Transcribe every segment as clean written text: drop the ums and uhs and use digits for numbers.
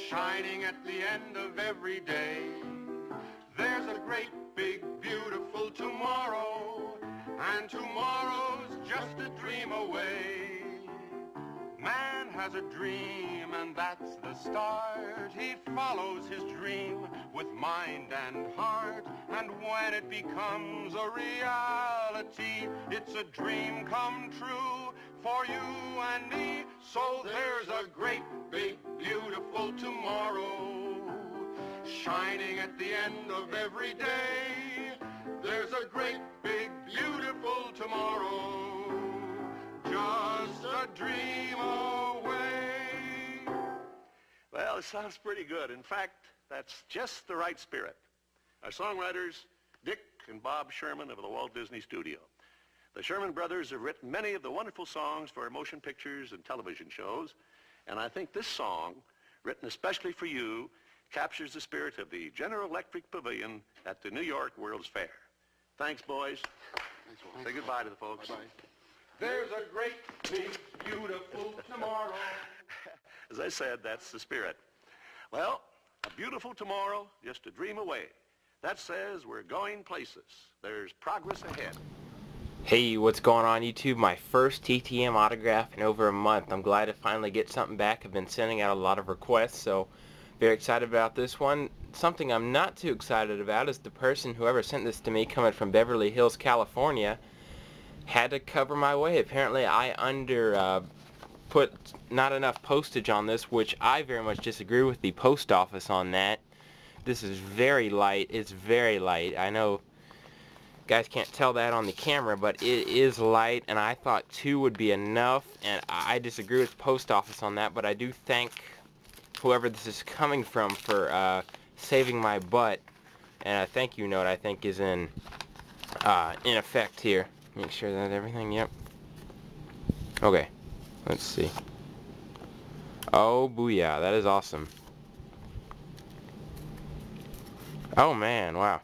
shining at the end of every day. There's a great, big, beautiful tomorrow, and tomorrow's just a dream away. Man has a dream, and that's the start. He follows his dream with mind and heart, and when it becomes a reality, it's a dream come true for you and me. So there's a great, big, beautiful tomorrow, shining at the end of every day. There's a great, big, beautiful tomorrow, just a dream away. Well, it sounds pretty good. In fact, that's just the right spirit. Our songwriters, Dick and Bob Sherman of the Walt Disney Studio. The Sherman brothers have written many of the wonderful songs for motion pictures and television shows, and I think this song, written especially for you, captures the spirit of the General Electric Pavilion at the New York World's Fair. Thanks, boys. Thanks, say goodbye to the folks. Bye-bye. There's a great, big, beautiful tomorrow. As I said, that's the spirit. Well, a beautiful tomorrow, just a dream away. That says we're going places. There's progress ahead. Hey, what's going on YouTube? My first TTM autograph in over a month. I'm glad to finally get something back. I've been sending out a lot of requests, so very excited about this one. Something I'm not too excited about is the person, whoever sent this to me, coming from Beverly Hills, California, had to cover my way. Apparently I put not enough postage on this, which I very much disagree with the post office on that. This is very light. It's very light. I know guys can't tell that on the camera, but it is light, and I thought 2 would be enough, and I disagree with the post office on that, but I do thank whoever this is coming from for saving my butt, and a thank you note I think is in effect here. Make sure that everything, yep. Okay, let's see. Oh booyah, that is awesome. Oh man, wow.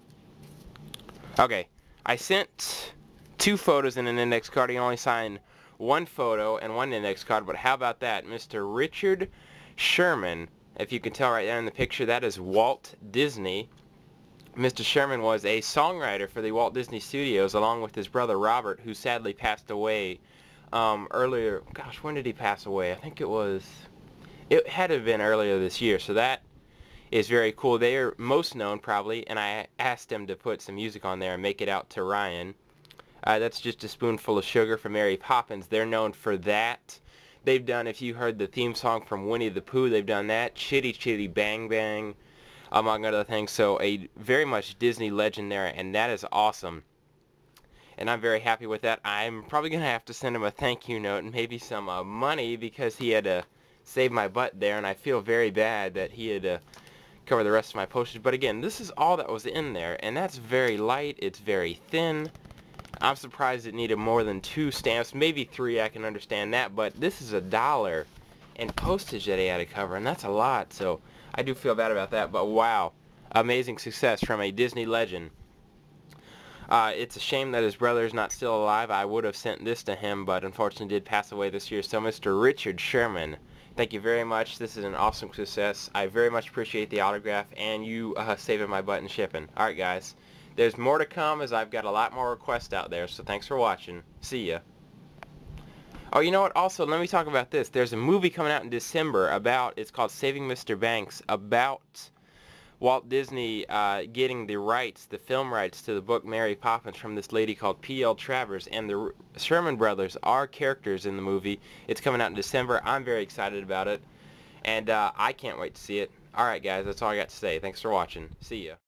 Okay, I sent 2 photos in an index card. You can only sign 1 photo and 1 index card, but how about that? Mr. Richard Sherman, if you can tell right there in the picture, that is Walt Disney. Mr. Sherman was a songwriter for the Walt Disney Studios along with his brother Robert, who sadly passed away earlier. Gosh, when did he pass away? I think it had to have been earlier this year, so that is very cool. They are most known probably, and I asked him to put some music on there and make it out to Ryan. That's Just a Spoonful of Sugar from Mary Poppins. They're known for that. They've done, if you heard the theme song from Winnie the Pooh, they've done that. Chitty Chitty Bang Bang, among other things. So a very much Disney legend there, and that is awesome. And I'm very happy with that. I'm probably going to have to send him a thank you note and maybe some money, because he had to save my butt there, and I feel very bad that he had to cover the rest of my postage. But again, this is all that was in there, and that's very light. It's very thin. I'm surprised it needed more than 2 stamps, maybe 3, I can understand that, but this is $1 in postage that he had to cover, and that's a lot, so I do feel bad about that. But wow, amazing success from a Disney legend. It's a shame that his brother is not still alive. I would have sent this to him, but unfortunately did pass away this year. So Mr. Richard Sherman, thank you very much. This is an awesome success. I very much appreciate the autograph and you saving my butt and shipping. Alright guys, there's more to come as I've got a lot more requests out there, so thanks for watching. See ya. Oh, you know what? Also, let me talk about this. There's a movie coming out in December it's called Saving Mr. Banks, about Walt Disney getting the rights, the film rights to the book Mary Poppins from this lady called P.L. Travers, and the Sherman brothers are characters in the movie. It's coming out in December. I'm very excited about it, and I can't wait to see it. Alright guys, that's all I got to say. Thanks for watching. See ya.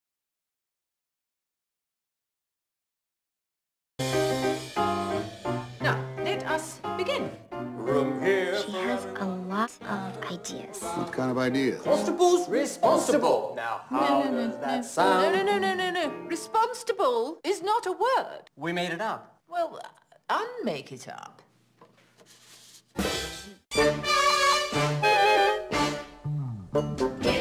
Now, let us begin. Room here. She has a lot of ideas. What kind of ideas? Constable's responsible. Now, how does that sound? No. Responsible is not a word. We made it up. Well, unmake it up. Yeah.